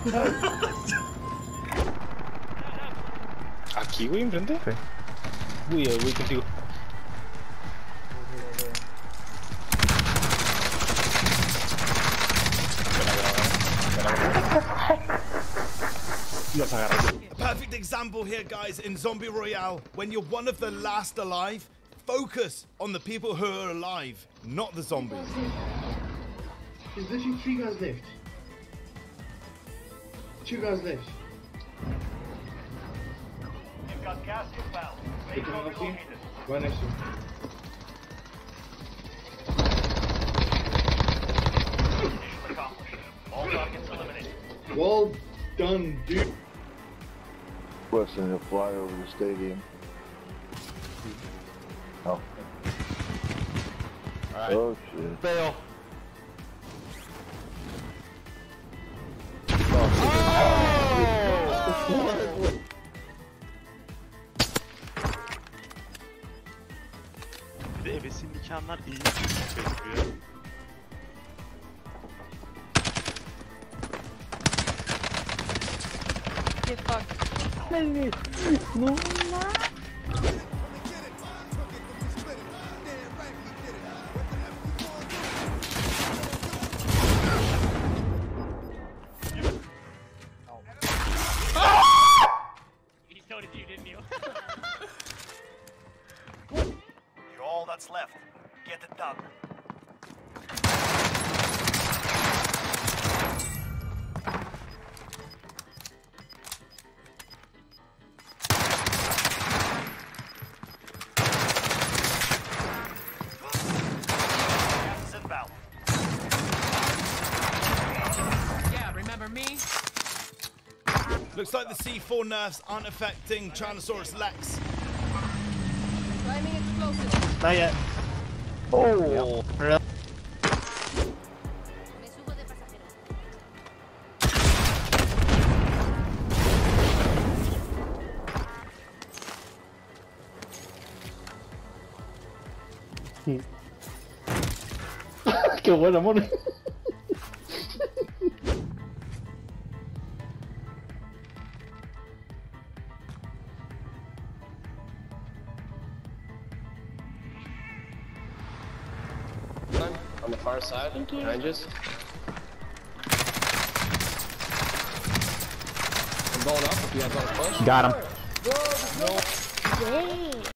¿Aquí, güey, enfrente? Sí. Uy, voy contigo. Los agarro. A perfect example here, guys, in Zombie Royale. When you're one of the last alive, focus on the people who are alive, not the zombies. There's literally 3 guys left. 2 guys left. You've got gas inbound. Wait till located. Right next to him. Mission accomplished. All targets eliminated. Well done, dude. Weston, he'll fly over the stadium. Oh. Alright. Oh shit. Fail. Bir de ebesin nikahlar iyi gözüküyor. Get fucked. No. He told you, didn't you? You're all that's left. Get it done. Gas is inbound. Yeah, remember me? Looks like the C4 nerfs aren't affecting Tyrannosaurus Rex. Climbing explosive. Not yet. Oh. Really? Qué bueno, amor. On the far side, behind us. I'm going up if you guys want to push. Got him. No.